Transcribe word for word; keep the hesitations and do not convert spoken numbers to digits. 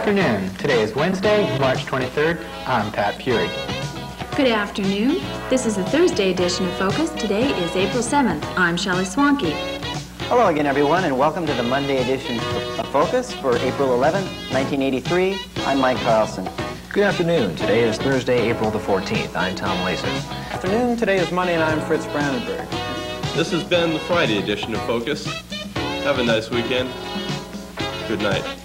afternoon. Today is Wednesday, March twenty-third. I'm Pat Fury. Good afternoon. This is the Thursday edition of Focus. Today is April seventh. I'm Shelley Swanky. Hello again, everyone, and welcome to the Monday edition of Focus for April eleventh, nineteen eighty-three. I'm Mike Carlson. Good afternoon. Today is Thursday, April the fourteenth. I'm Tom Laser. Afternoon. Today is Monday, and I'm Fritz Brandenburg. This has been the Friday edition of Focus. Have a nice weekend. Good night.